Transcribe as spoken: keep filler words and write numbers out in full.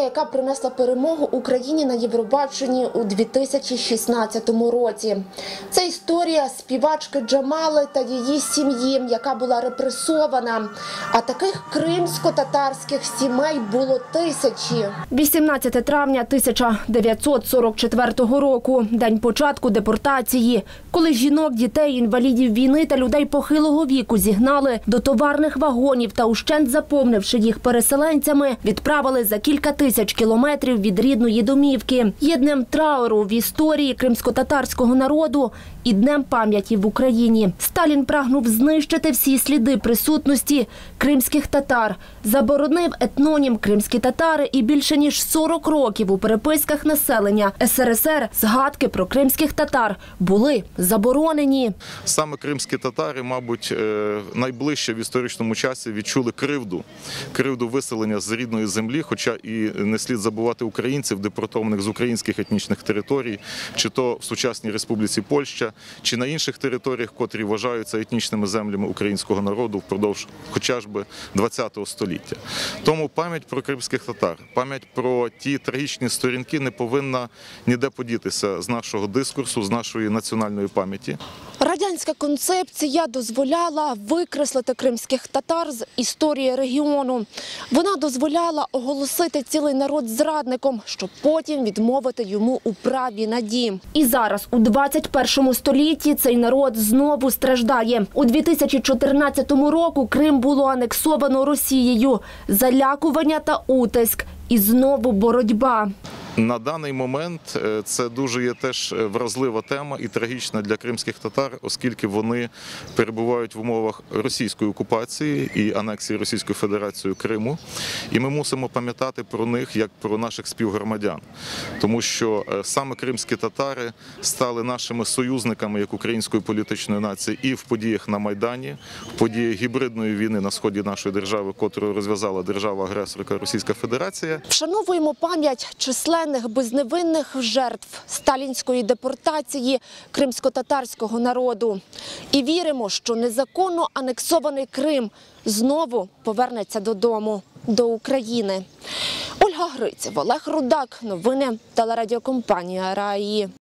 яка принесла перемогу Україні на Євробаченні у дві тисячі шістнадцятому році. Це історія співачки Джамали та її сім'ї, яка була репресована. А таких кримсько-татарських сімей було тисячі. вісімнадцяте травня тисяча дев'ятсот сорок четвертого року – день початку депортації, коли жінок, дітей, інвалідів війни та людей похилого віку зігнали до товарних вагонів та, ущент заповнивши їх переселенцями, відправили за кілька тисяч кілометрів від рідної домівки. Є днем трауру в історії кримсько-татарського народу і днем пам'яті в Україні. Сталін прагнув знищити всі сліди присутності кримських татар, заборонив етнонім «кримські татари» і більше ніж сорок років у переписках населення ес ер ес ер згадки про кримських татар були заборонені. Саме кримські татари, мабуть, найближче в історичному часі відчули кривду, кривду виселення з рідної землі, хоча і не слід забувати українців, депортованих з українських етнічних територій, чи то в сучасній Республіці Польща, чи на інших територіях, котрі вважаються етнічними землями українського народу впродовж хоча ж би ХХ століття. Тому пам'ять про кримських татар, пам'ять про ті трагічні сторінки не повинна ніде подітися з нашого дискурсу, з нашої національної пам'яті. Радянська концепція дозволяла викреслити кримських татар з історії регіону. Вона дозволяла оголосити цілий народ зрадником, щоб потім відмовити йому у праві на дім. І зараз, у двадцять першому столітті, цей народ знову страждає. У дві тисячі чотирнадцятому року Крим було анексовано Росією. Залякування та утиск. І знову боротьба. На даний момент це дуже є теж вразлива тема і трагічна для кримських татар, оскільки вони перебувають в умовах російської окупації і анексії Російською Федерацією Криму. І ми мусимо пам'ятати про них як про наших співгромадян. Тому що саме кримські татари стали нашими союзниками як української політичної нації і в подіях на Майдані, в подіях гібридної війни на сході нашої держави, котру розв'язала держава-агресорка Російська Федерація. Вшановуємо пам'ять численних безневинних жертв сталінської депортації кримсько-татарського народу. І віримо, що незаконно анексований Крим знову повернеться додому, до України. Ольга Гриців, Олег Рудак. Новини телерадіокомпанія «Раї».